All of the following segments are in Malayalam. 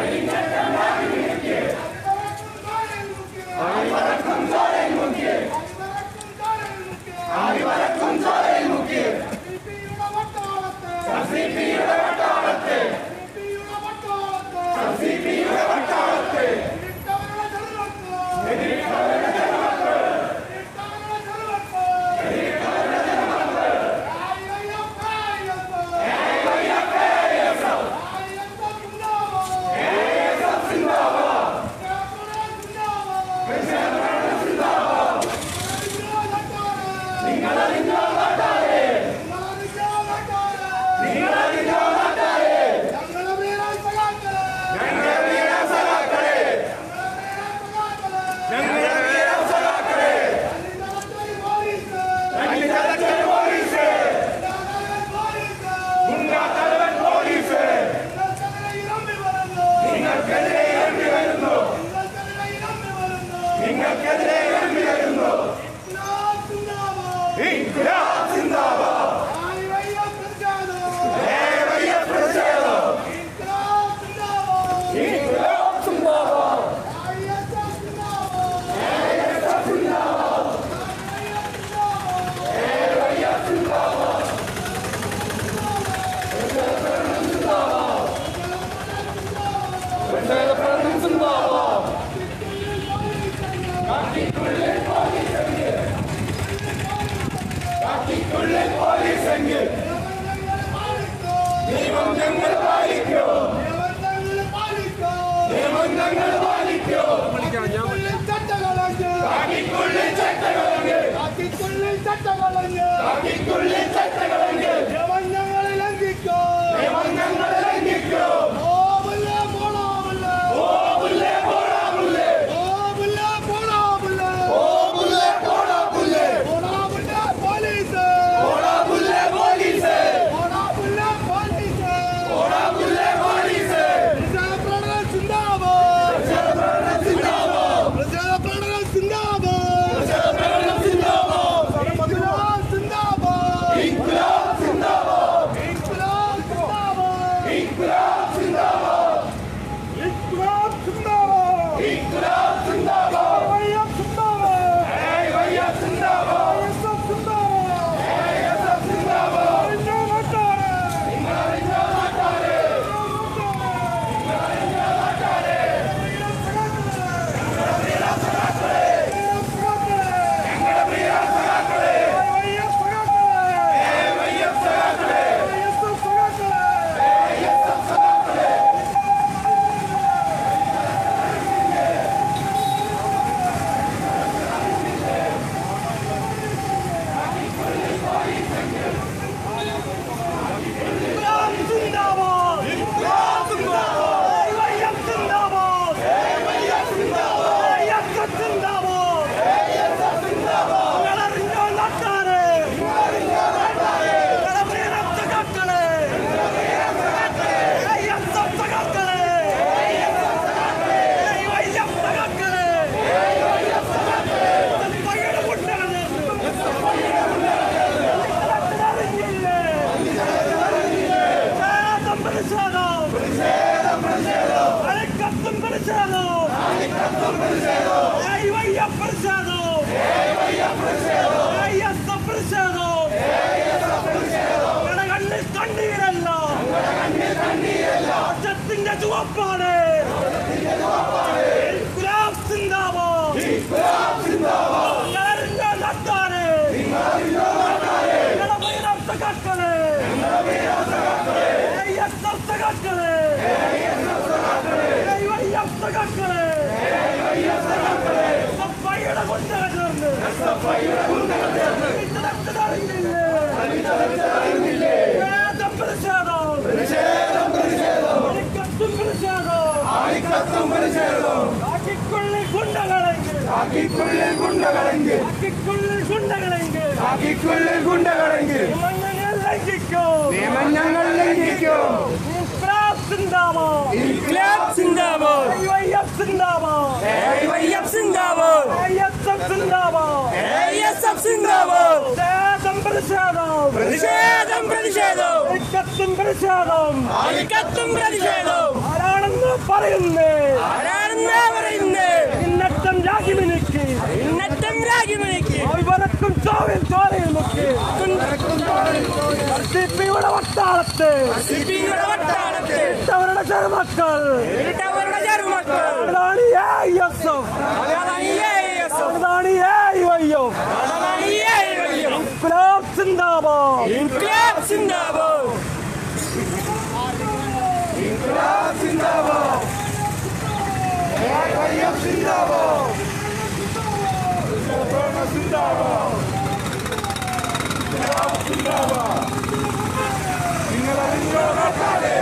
പ്രതിഷേധം ഇന്നട്ടം രാഗിമിനിക്ക് അവരക്കും ചോവിൽ ചോരയിൽ മുക്കി സിപിയുടെ വട്ടാളത്ത് അവരുടെ ചെറുമക്കൾ അതാണ് AISF അതാണ് AIYF ഇൻക്ലാബ് സിന്ദാബാദ് ഇൻക്ലാബ് സിന്ദാബാദ് ഇൻക്ലാബ് സിന്ദാബാദ് AIYF സിന്ദാബാദ് സിന്ദാബാദ് സിന്ദാബാദ് നിങ്ങളെ നിങ്ങളെ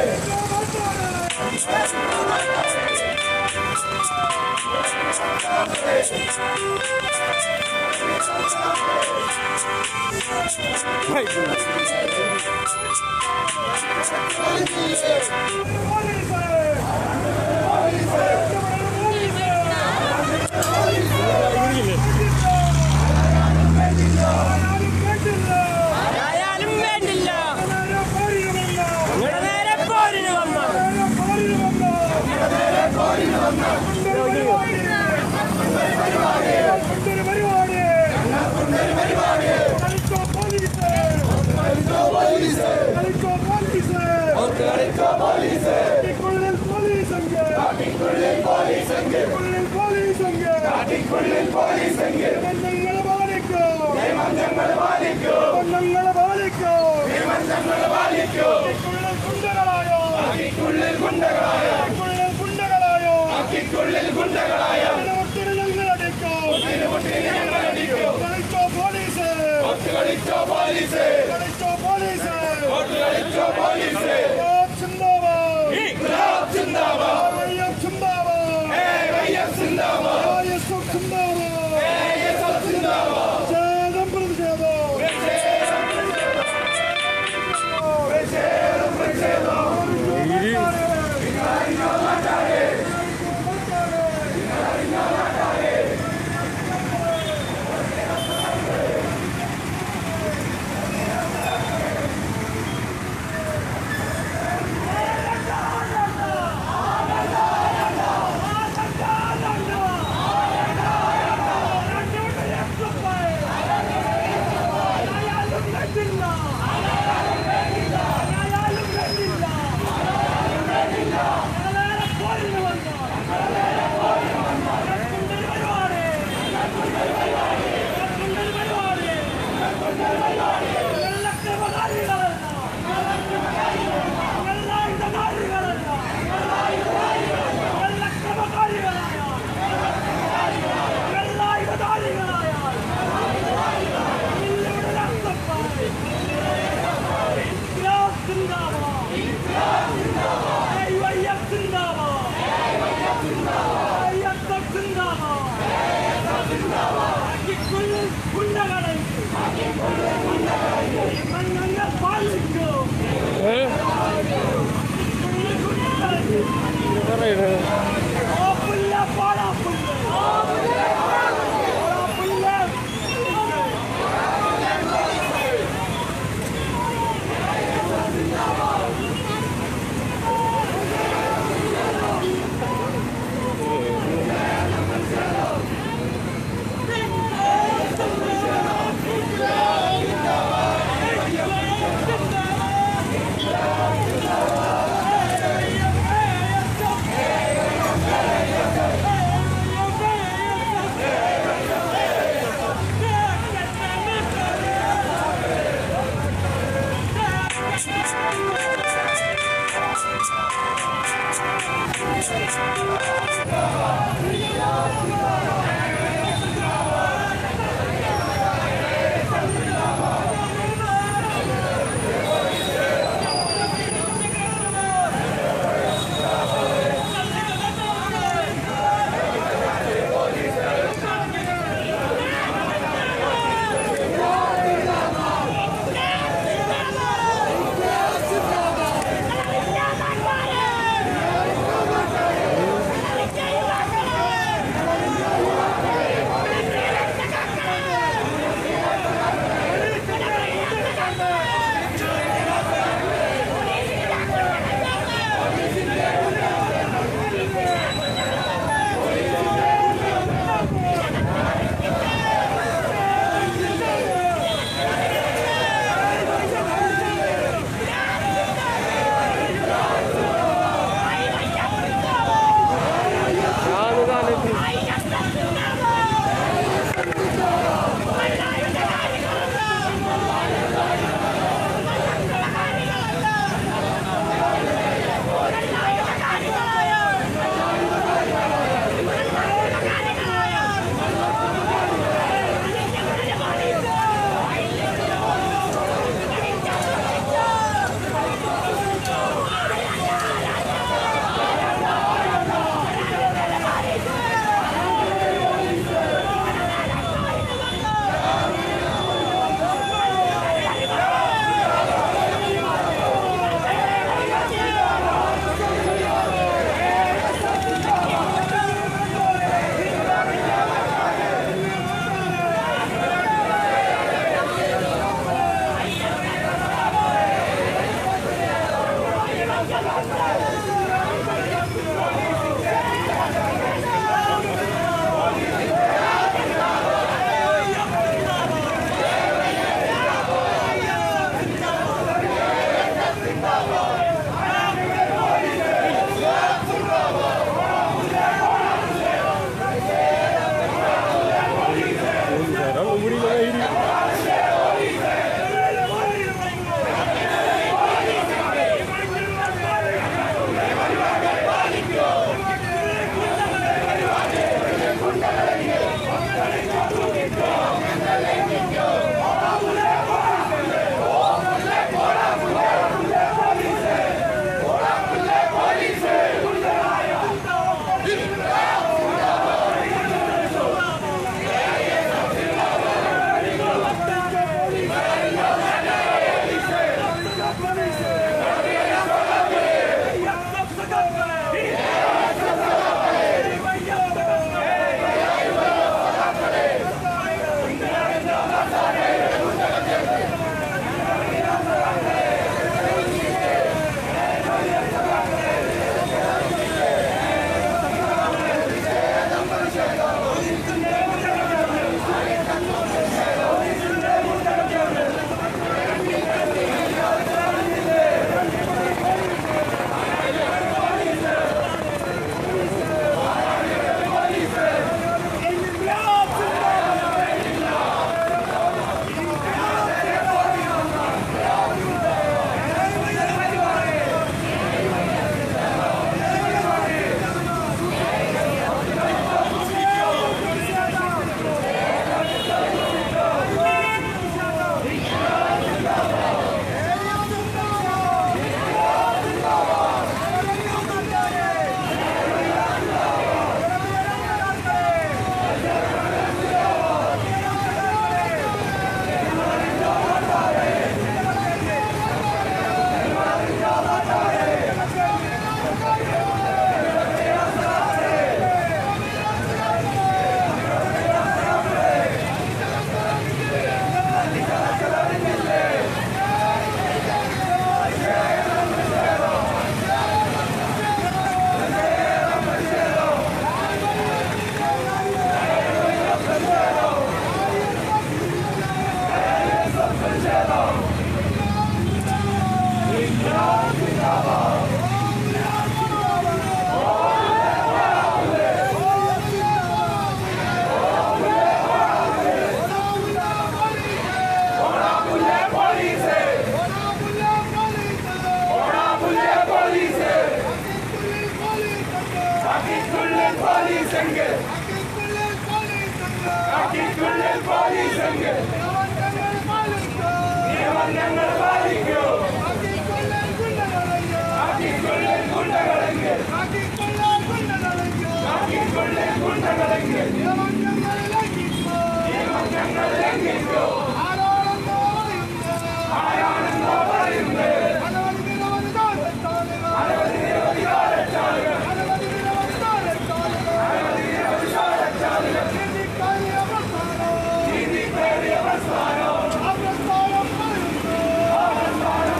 പ്രസ്ഥാനം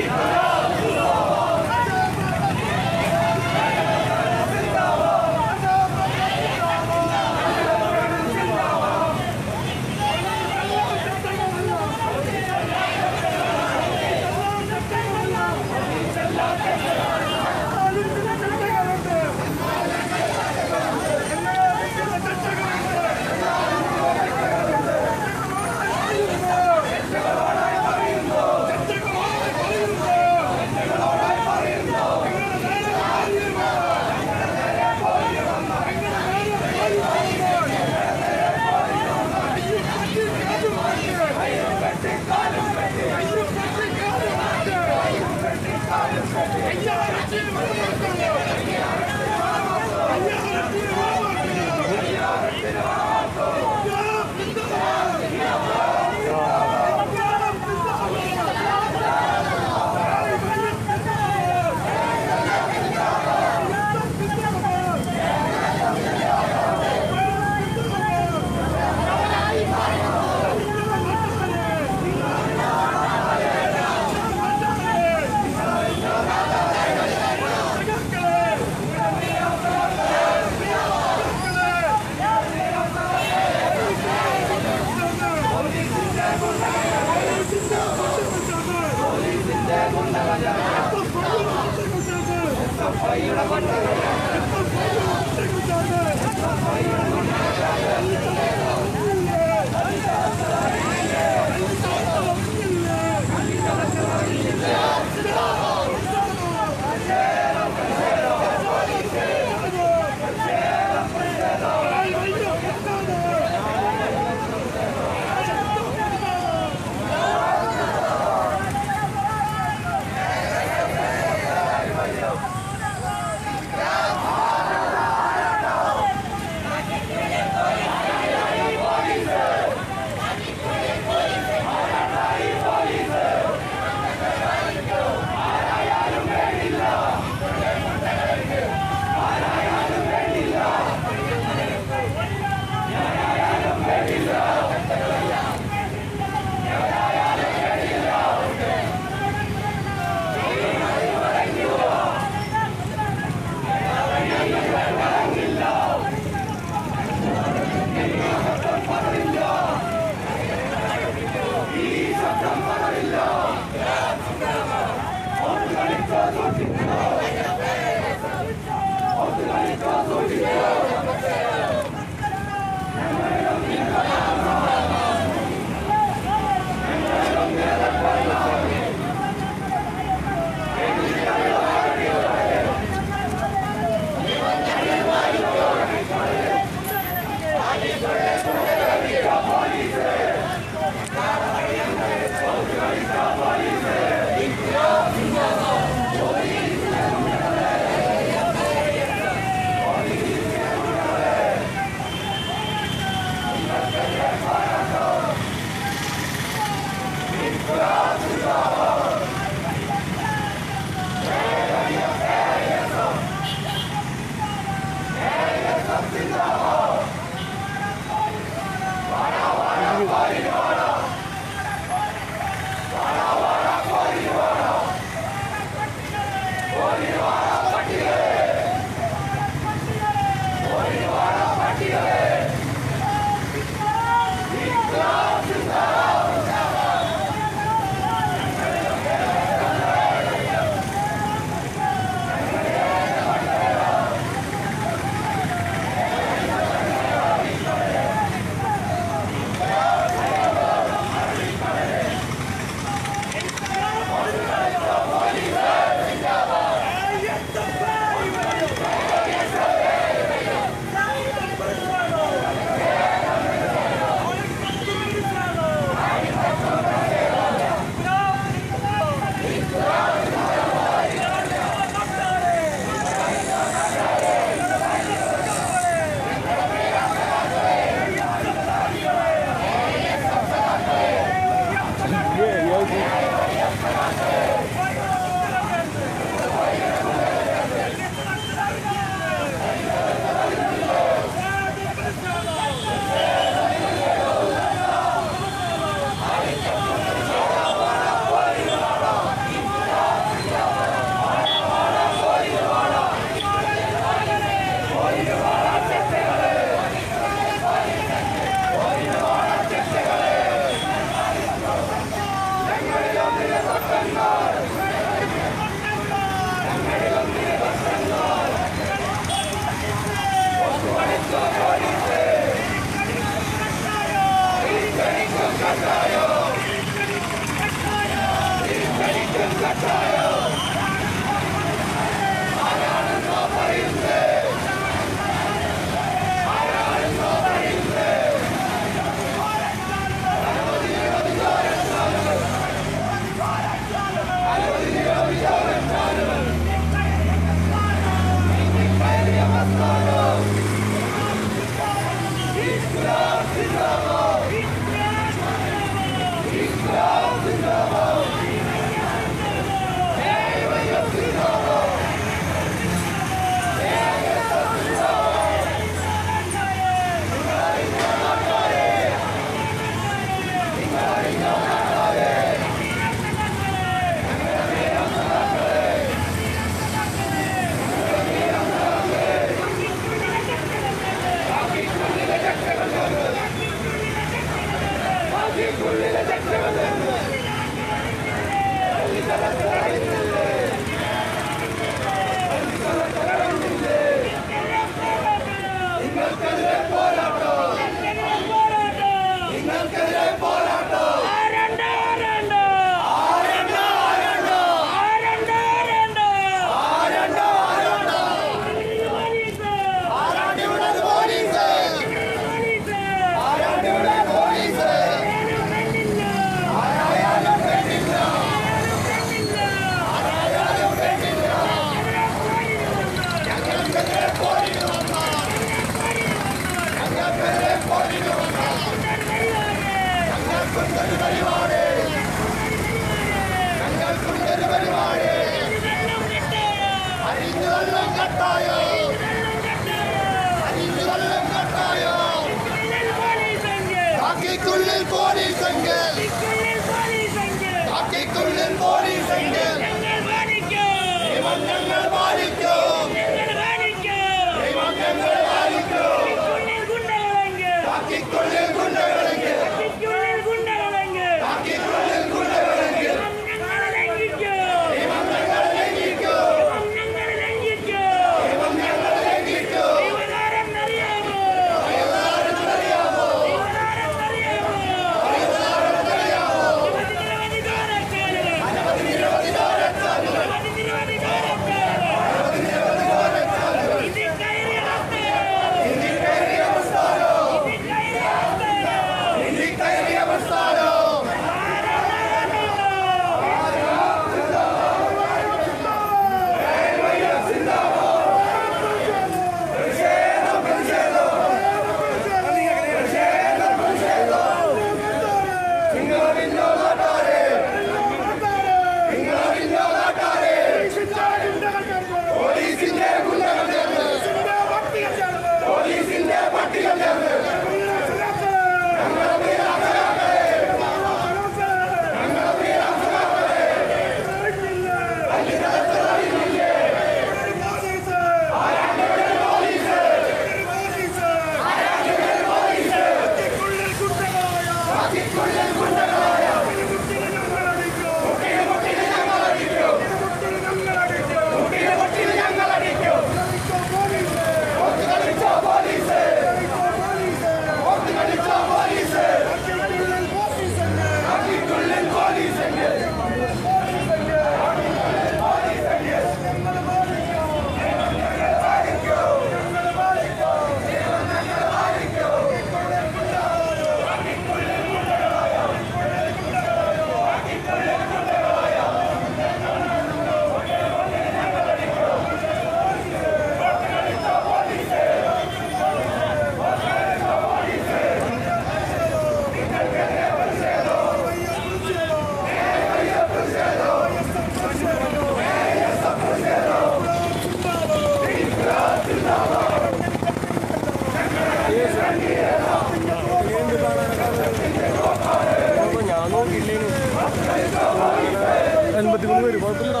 53 പേര് കുഴപ്പമില്ല.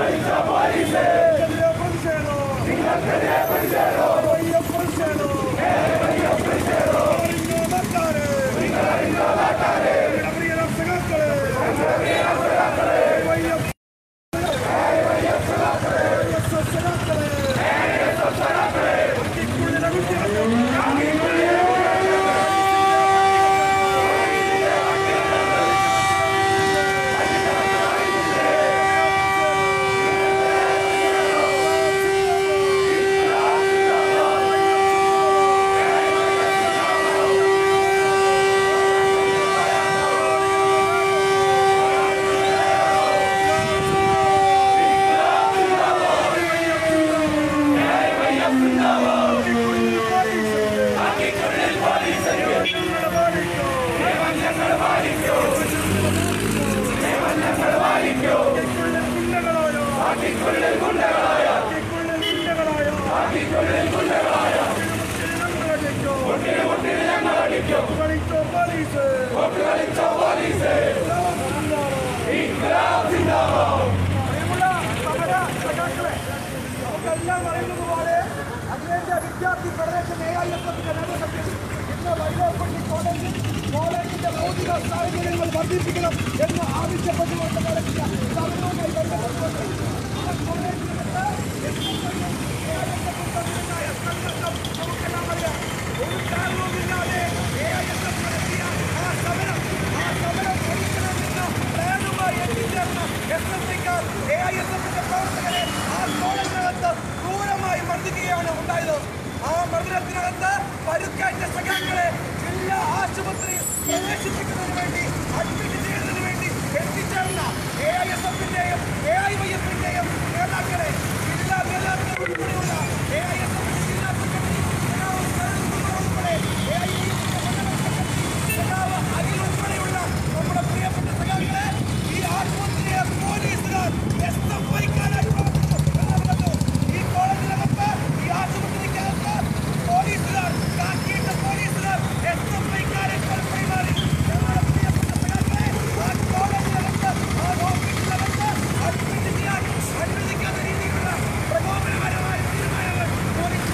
വിദ്യാർത്ഥി ഫെഡറേഷൻ AISFന്റെ നേതൃത്വത്തിൽ ഇന്ന് വൈലോപ്പള്ളി കോളേജിന്റെ ഭൗതിക സാഹചര്യങ്ങൾ വർദ്ധിപ്പിക്കണം എന്ന് ആവശ്യപ്പെട്ടുകൊണ്ട് നടത്തിയ സമരവുമായി ബന്ധപ്പെട്ടുകൊണ്ട് നമുക്കെല്ലാം അറിയാം. ഒരു കാരണവുമില്ലാതെ AISF നടത്തിയ ആ സമരം ഒരിക്കലെന്ന പ്ലാനുമായി എത്തിച്ചേർന്ന SFIക്കാർ AISFന്റെ പ്രവർത്തകരെ ആ കോളേജിനകത്ത് ക്രൂരമായി മർദ്ദിക്കുകയാണ് ഉണ്ടായത്. ആ മർദ്ദനത്തിനകത്ത് പരുക്കേറ്റ സഖാക്കളെ ജില്ലാ ആശുപത്രിയിൽ പ്രവേശിപ്പിക്കുന്നതിന് വേണ്ടി അഡ്മിറ്റ് ചെയ്യുന്നതിന് വേണ്ടി എത്തിച്ചേർന്ന AISFന്റെയും AIYFന്റെയും നേതാക്കളെ ജില്ലാ നേതാക്കൾ ഉൾപ്പെടെയുള്ള AISFന്റെ ജില്ലാ സെക്രട്ടറി ഉൾപ്പെടെ അഖിൽ ഉൾപ്പെടെയുള്ള നമ്മുടെ പ്രിയപ്പെട്ട സഖാക്കളെ ഈ ആശുപത്രിയെ പോലീസുകാർ SFIക്കാരായി പ്രവർത്തിച്ചു. ഈ കോളേജിനകത്ത് ഈ ആശുപത്രിക്കകത്ത് പോലീസുകാർ കാക്കിയിട്ട പോലീസുകാർ SFIക്കാരെ പെരുമാറി. ഞങ്ങളുടെ പ്രിയപ്പെട്ട സഖാക്കളെ ആ കോളേജിനകത്ത് ആ ഓഫീസിനകത്ത് അഡ്മിറ്റ് ചെയ്യാൻ അനുവദിക്കാത്ത രീതിയിലുള്ള പ്രകോപനപരമായ തീരുമാനങ്ങൾ പോലീസ്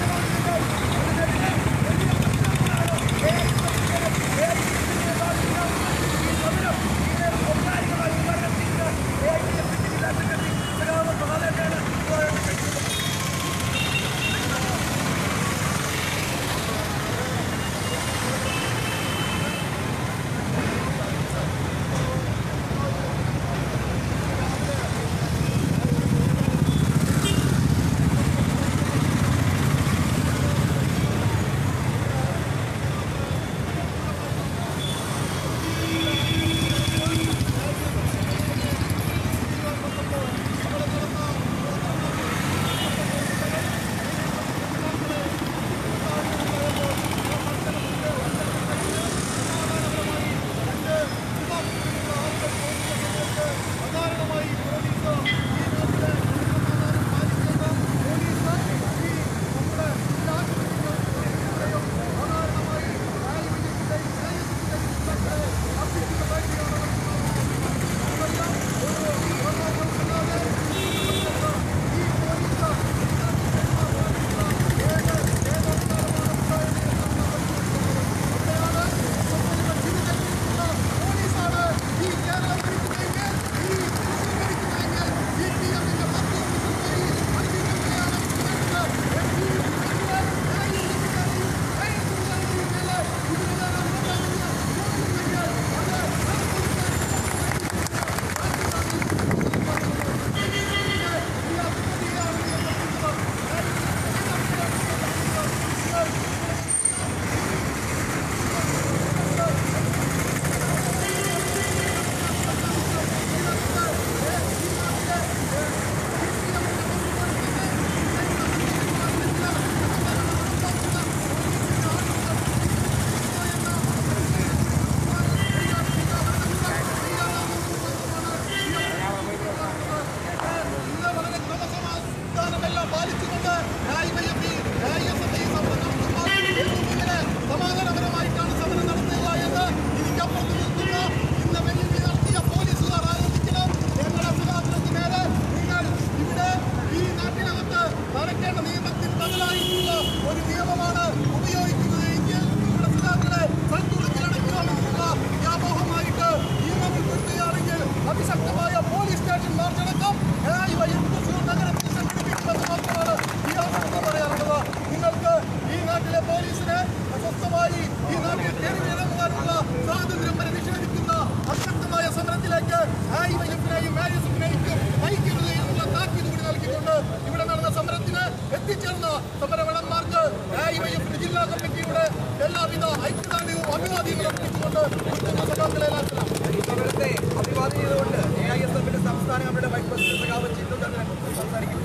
നാട്ടിൽ കയറിയിറങ്ങുവാനുള്ള സ്വാതന്ത്ര്യം വരെ നിഷേധിക്കുന്ന അശക്തമായ സമരത്തിലേക്ക് AIYF-നെയും AISF-നെയും നയിക്കരുത് എന്നുള്ള താക്കീത് കൂടി നൽകിക്കൊണ്ട് ഇവിടെ നടന്ന സമരത്തിന് എത്തിച്ചേർന്ന സമരവളന്മാർക്ക് AIYF ജില്ലാ കമ്മിറ്റിയുടെ എല്ലാവിധ ഐക്യദാർഢ്യവും അഭിവാദ്യങ്ങളും അർപ്പിച്ചുകൊണ്ട് സഖാക്കളെ സമരത്തെ അഭിവാദ്യം ചെയ്തുകൊണ്ട് AISF-ന്റെ സംസ്ഥാന കമ്മിറ്റിയുടെ വൈസ് പ്രസിഡന്റ് സഖാവ് ചിന്തുചന്ദ്രൻ സംസാരിക്കുന്നു.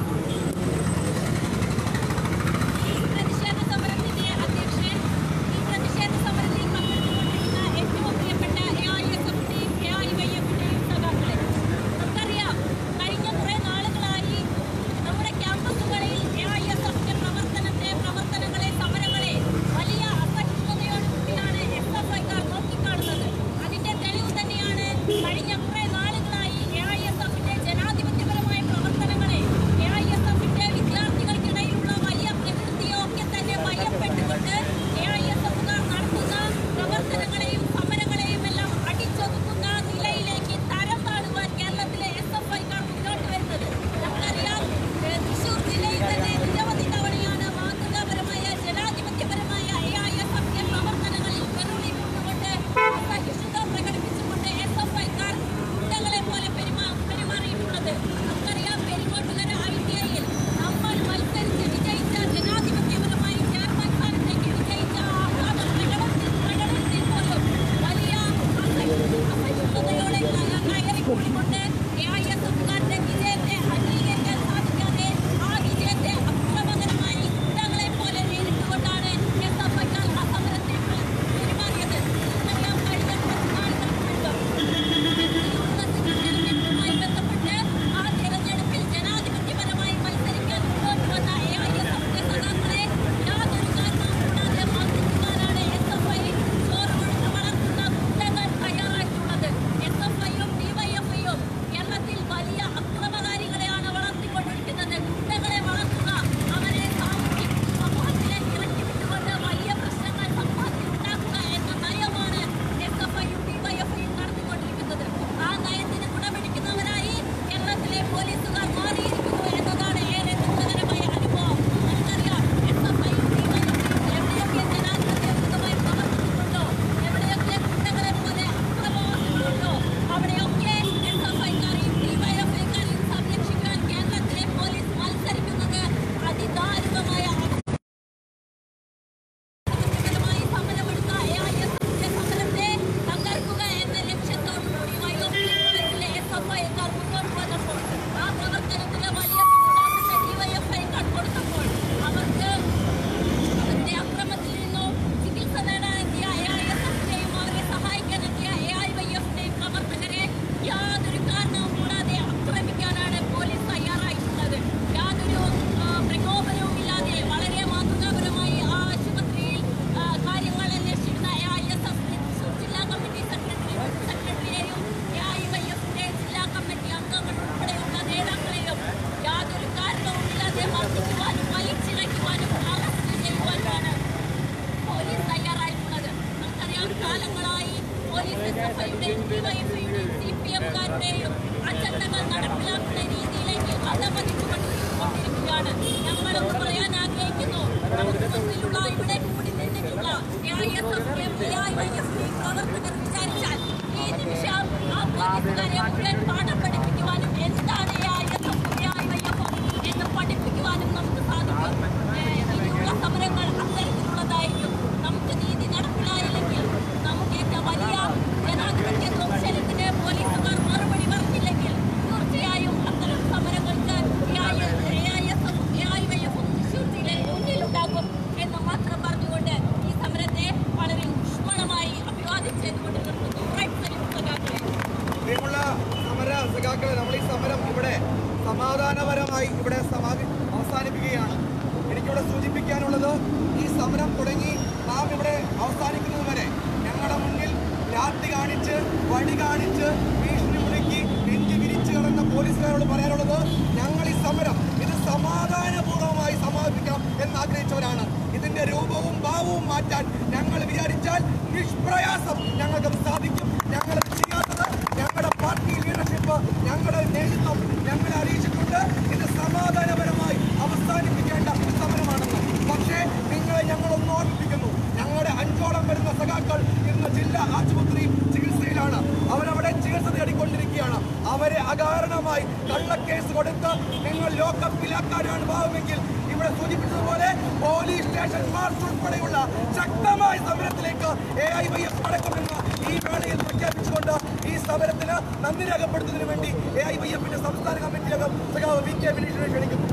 സമാധാനപരമായി ഇവിടെ അവസാനിപ്പിക്കുകയാണ്. എനിക്കിവിടെ സൂചിപ്പിക്കാനുള്ളത്, ഈ സമരം തുടങ്ങി നാം ഇവിടെ അവസാനിക്കുന്നത് വരെ ഞങ്ങളുടെ മുന്നിൽ രാത്രി കാണിച്ച് വടി കാണിച്ച് ഭീഷണി മുറുക്കി നെഞ്ചി വിരിച്ചു കിടന്ന പോലീസുകാരോട് പറയാനുള്ളത്, ഞങ്ങൾ ഈ സമരം ഇത് സമാധാനപൂർവ്വമായി സമാപിക്കാം എന്നാഗ്രഹിച്ചവരാണ്. ഇതിന്റെ രൂപവും ഭാവവും മാറ്റാൻ ഞങ്ങൾ വിചാരിച്ചാൽ നിഷ്പ്രയാസം ഞങ്ങൾക്ക് സാധിക്കും. ഞങ്ങൾ ചെയ്യാത്തത് ഞങ്ങളുടെ പാർട്ടി ലീഡർഷിപ്പ്, ഞങ്ങളുടെ നേതൃത്വം ഞങ്ങളെ അറിയിച്ചിട്ടുണ്ട് ഇത് സമാധാനപരമായി അവസാനിപ്പിക്കേണ്ട സമരമാണെന്ന്. പക്ഷേ നിങ്ങളെ ഞങ്ങളൊന്ന് ഓർമ്മിപ്പിക്കുന്നു, ഞങ്ങളുടെ 5ഓളം വരുന്ന സഖാക്കൾ ജില്ലാ ആശുപത്രിയിൽ ചികിത്സയിലാണ്. അവരവിടെ ചികിത്സ തേടിക്കൊണ്ടിരിക്കുകയാണ്. അവരെ അകാരണമായി കള്ളക്കേസ് കൊടുത്ത് നിങ്ങൾ ലോക്കപ്പിലാക്കാനാണ് ഭാവമെങ്കിൽ ഇവിടെ സൂചിപ്പിച്ചതുപോലെ പോലീസ് സ്റ്റേഷൻ മാർച്ച് ഉൾപ്പെടെയുള്ള ശക്തമായ സമരത്തിലേക്ക് AIYF അടക്കമെന്ന് ഈ വേളയിൽ പ്രഖ്യാപിച്ചുകൊണ്ട് ഈ സമരത്തിന് നന്ദി രേഖപ്പെടുത്തുന്നതിന് വേണ്ടി AIYFന്റെ സംസ്ഥാന കമ്മിറ്റി അംഗം സഖാവ് VK വിനീഷിനെ ക്ഷണിക്കുന്നു.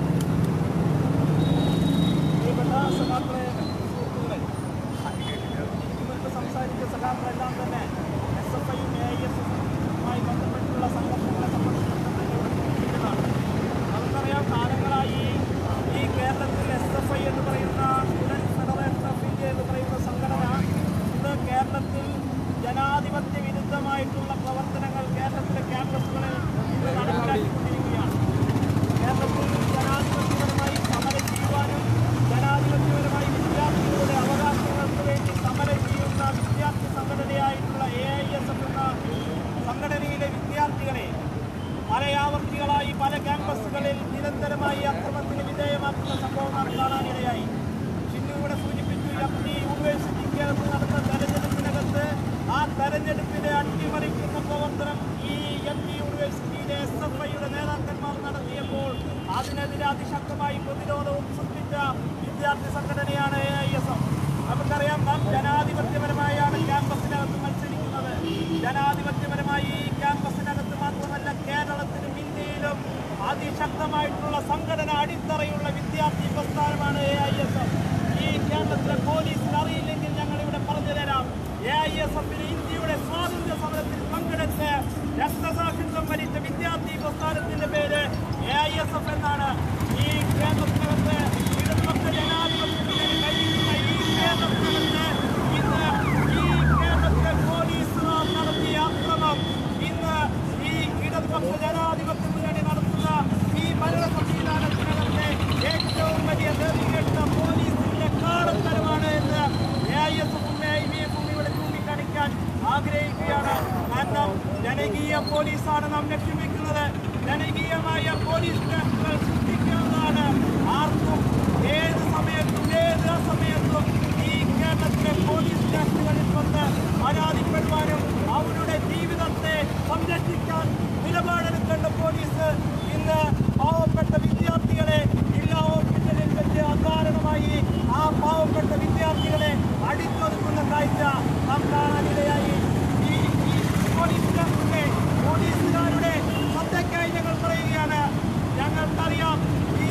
സംസാരിച്ച സഖാക്കളെല്ലാം തന്നെ SFIയും AISFുമായി ബന്ധപ്പെട്ടുള്ള സംഘർഷങ്ങളെ സംബന്ധിച്ചിടത്തോളം നമുക്കറിയാം, കാലങ്ങളായി ഈ കേരളത്തിൽ SFI എന്ന് പറയുന്ന സ്റ്റുഡൻസ് ഫെഡറേഷൻ ഓഫ് ഇന്ത്യ എന്ന് പറയുന്ന സംഘടന ഇന്ന് കേരളത്തിൽ ജനാധിപത്യ വിരുദ്ധമായിട്ടുള്ള പ്രവർത്തനങ്ങൾ കേരളത്തിലെ ക്യാമ്പസുകളിൽ ഇന്ന് നടപ്പിലാക്കിക്കൊണ്ടിരിക്കുകയാണ്. കേരളത്തിൽ ജനാധിപത്യപരമായി സമരം ചെയ്യുവാനും ജനാധിപത്യപരമായി വിദ്യാർത്ഥികളുടെ അവകാശങ്ങൾക്ക് വേണ്ടി സമരം ചെയ്യുന്ന വിദ്യാർത്ഥി സംഘടനയായിട്ടുള്ള AISF എന്ന സംഘടനയിലെ വിദ്യാർത്ഥികളെ പലയാവർത്തികളായി പല ക്യാമ്പസുകളിൽ നിരന്തരമായി അക്രമത്തിന് വിധേയമാക്കുന്ന സംഭവം നാം കാണാനിടയായി. ചിന്നു ഇവിടെ സൂചിപ്പിച്ചു, MD യൂണിവേഴ്സിറ്റിക്കകത്ത് നടന്ന തെരഞ്ഞെടുപ്പിനകത്ത് ആ തെരഞ്ഞെടുപ്പിനെ അട്ടിമറിക്കുന്ന പ്രവർത്തനം ഈ MD യൂണിവേഴ്സിറ്റിയിലെ SFIയുടെ നേതാക്കന്മാർ നടത്തിയപ്പോൾ അതിനെതിരെ അതിശക്തമായി പ്രതിരോധവും സൃഷ്ടിച്ച വിദ്യാർത്ഥി സംഘടനയാണ് AISF. നമുക്കറിയാം, നാം ജനാധിപത്യപരമായാണ് ക്യാമ്പസിനകത്ത് മത്സരിക്കുന്നത്. ജനാധിപത്യപരമായി ഈ ക്യാമ്പസിനകത്ത് മാത്രമല്ല, കേരളത്തിലും ഇന്ത്യയിലും അതിശക്തമായിട്ടുള്ള സംഘടന അടിത്തറയുള്ള വിദ്യാർത്ഥി പ്രസ്ഥാനമാണ് AISF. ഈ കേരളത്തിലെ പോലീസിന് അറിയില്ലെങ്കിൽ ഞങ്ങളിവിടെ പറഞ്ഞു തരാം. AISFന് ഇന്ത്യയുടെ സ്വാതന്ത്ര്യ സമരത്തിൽ പങ്കെടുത്ത് രക്തസാക്ഷിത്വം വരിച്ച വിദ്യാർത്ഥി പ്രസ്ഥാനത്തിന്റെ പേര് AISF എന്നാണ്. ഈ കേരളത്തിനകത്ത് ഇടതുപക്ഷ ജനാധിപത്യത്തിന് കഴിയുന്ന ഈ കേരളത്തിനകത്ത് ഇന്ന് ഈ കേരളത്തിലെ പോലീസുകാർ നടത്തിയ അക്രമം, ഇന്ന് ഈ ഇടതുപക്ഷ ജനാധിപത്യ മുന്നണി നടത്തുന്ന ഈ ഭരണ സംവിധാനത്തിനകത്തെ ഏറ്റവും വലിയ നെറികെട്ട പോലീസിന്റെ കാടത്തരമാണ് എന്ന് AISFും AIYFും ഇവിടെ ചൂണ്ടിക്കാണിക്കാൻ ആഗ്രഹിക്കുകയാണ്. കാരണം ജനകീയ പോലീസാണ് നാം ലക്ഷ്യം വെക്കുന്നത്. ജനകീയമായ പോലീസ് സ്റ്റേഷനുകൾ സൃഷ്ടിക്കുന്നതാണ്. ആർക്കും ഏത് സമയത്തും ഏത് അസമയത്തും ഈ കേരളത്തിലെ പോലീസ് സ്റ്റേഷനുകളിൽ വന്ന് പരാതിപ്പെടുവാനും അവരുടെ ജീവിതത്തെ സംരക്ഷിക്കാൻ നിലപാടെടുക്കേണ്ട പോലീസ് ഇന്ന് പാവപ്പെട്ട വിദ്യാർത്ഥികളെ ജില്ലാ ഹോസ്പിറ്റലിൽ വെച്ച് അകാരണമായി ആ പാവപ്പെട്ട വിദ്യാർത്ഥികളെ അടിച്ചൊതുക്കുന്ന കാഴ്ച നാം കാണാനിടയായി. ഈ പോലീസ് സ്റ്റേഷനിലെ പോലീസുകാരുടെ ശ്രദ്ധയ്ക്കായി ഞങ്ങൾ പറയുകയാണ്. ഞങ്ങൾക്കറിയാം, ഈ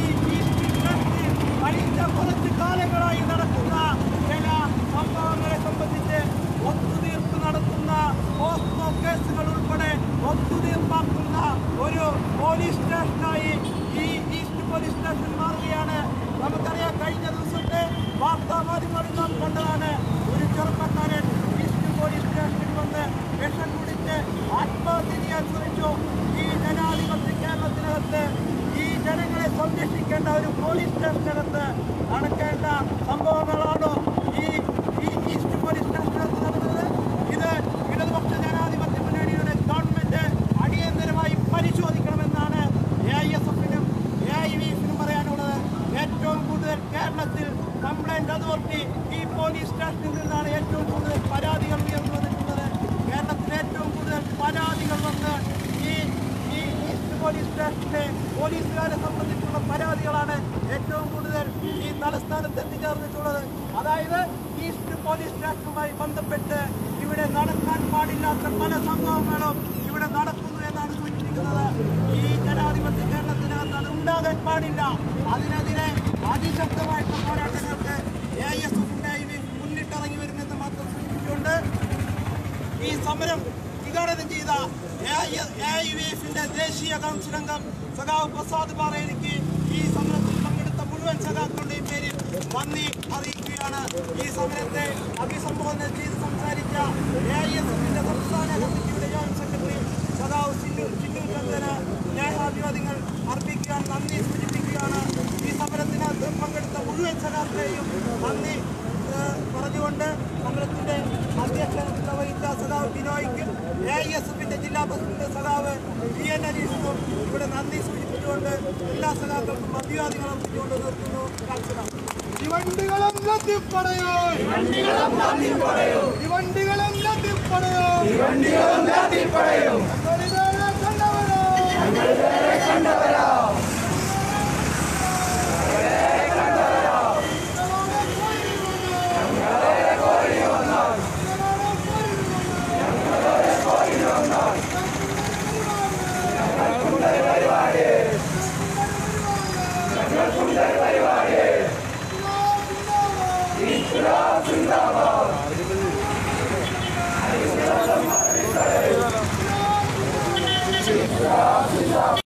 കഴിഞ്ഞ കുറച്ച് കാലങ്ങളായി നടക്കുന്ന ചില സംഭവങ്ങളെ സംബന്ധിച്ച് ഒത്തുതീർപ്പ് നടത്തുന്ന പോസ്കോ കേസുകൾ ഉൾപ്പെടെ ഒത്തുതീർപ്പാക്കുന്ന ഒരു പോലീസ് സ്റ്റേഷനായി ഈ ഈസ്റ്റ് പോലീസ് സ്റ്റേഷൻ മാറുകയാണ്. നമുക്കറിയാം, കഴിഞ്ഞ ദിവസത്തെ വാർത്താമാധ്യമങ്ങളിൽ നാം കണ്ടതാണ്. ഒരു ചെറുപ്പക്കാരൻ ഈസ്റ്റ് പോലീസ് സ്റ്റേഷനിൽ വന്ന് വിഷം കുടിച്ച് ആത്മഹത്യ ചെയ്യാൻ ശ്രമിച്ചു. ഈ ജനാധിപത്യ കേരളത്തിനകത്ത് ഈ ജനങ്ങളെ സംരക്ഷിക്കേണ്ട ഒരു പോലീസ് സ്റ്റേഷനകത്ത് നടക്കേണ്ട സംഭവങ്ങളാണോ ഈ ഈസ്റ്റ് പോലീസ് സ്റ്റേഷനകത്ത് നടന്നത്? ഇത് ഇടതുപക്ഷ ജനാധിപത്യ മുന്നണിയുടെ ഗവൺമെന്റ് അടിയന്തരമായി പരിശോധിക്കണമെന്നാണ് AISFനും AIYFനും പറയാനുള്ളത്. ഏറ്റവും കൂടുതൽ കേരളത്തിൽ കംപ്ലൈന്റ് അതോറിറ്റി ഈ പോലീസ് സ്റ്റേഷനിൽ നിന്നാണ് ഏറ്റവും കൂടുതൽ പരാതികൾ ഉയർന്നു വന്നിട്ടുള്ളത്. കേരളത്തിൽ ഏറ്റവും കൂടുതൽ പരാതികൾ വന്ന് ഈ ഈസ്റ്റ് പോലീസ് സ്റ്റേഷനിലെ പോലീസുകാരെ സംബന്ധിച്ചുള്ള പരാതികളാണ് ഏറ്റവും കൂടുതൽ ഈ തലസ്ഥാനത്ത് എത്തിച്ചേർന്നിട്ടുള്ളത്. അതായത് ഈസ്റ്റ് പോലീസ് സ്റ്റേഷനുമായി ബന്ധപ്പെട്ട് ഇവിടെ നടക്കാൻ പാടില്ലാത്ത പല സംഭവങ്ങളും ഇവിടെ നടക്കുന്നു എന്നാണ് സൂചിപ്പിക്കുന്നത്. ഈ ജനാധിപത്യ കേരളത്തിനകത്ത് അത് ഉണ്ടാകാൻ പാടില്ല. അതിനെതിരെ അതിശക്തമായിട്ടുള്ള പോരാട്ടങ്ങൾക്ക് AISFും AIYFും മുന്നിട്ടിറങ്ങി വരുമെന്ന് മാത്രം സൂചിപ്പിച്ചുകൊണ്ട് ഈ സമരം ഉദ്ഘാടനം ചെയ്ത AIYFന്റെ ദേശീയ കൗൺസിൽ അംഗം സഖാവ് പ്രസാദ് പാറേലിക്ക് ഈ സമരത്തിൽ പങ്കെടുത്ത മുഴുവൻ സഖാക്കളുടെയും പേരിൽ നന്ദി അറിയിക്കുകയാണ്. ഈ സമരത്തെ അഭിസംബോധന ചെയ്ത് സംസാരിച്ച AISFന്റെ സംസ്ഥാന കമ്മിറ്റിയുടെ ജോയിന്റ് സെക്രട്ടറി സഖാവ് ചിന്നു ചന്ദ്രന് സ്നേഹാഭിവാദ്യങ്ങൾ അർപ്പിക്കാൻ നന്ദി സൂചിപ്പിക്കുകയാണ്. ഈ സമരത്തിനകത്ത് പങ്കെടുത്ത മുഴുവൻ സഖാക്കളെയും നന്ദി പറഞ്ഞുകൊണ്ട് സമരത്തിന്റെ അധ്യക്ഷത വഹിച്ച സഖാവ് ബിനോയ്ക്കും AISFന്റെ ജില്ലാ പ്രസിഡന്റ് സഖാവ് PN അനീഷിനും ഇവിടെ നന്ദി സൂചിപ്പിച്ചുകൊണ്ട് എല്ലാ സഖാക്കൾക്കും അഭിവാദ്യങ്ങൾ അർപ്പിച്ചുകൊണ്ട് നിർത്തുന്നു. വണ്ടികളും തീവണ്ടികളും ലാത്തിപ്പടയും ഞങ്ങൾ വേറെ കണ്ടവരാ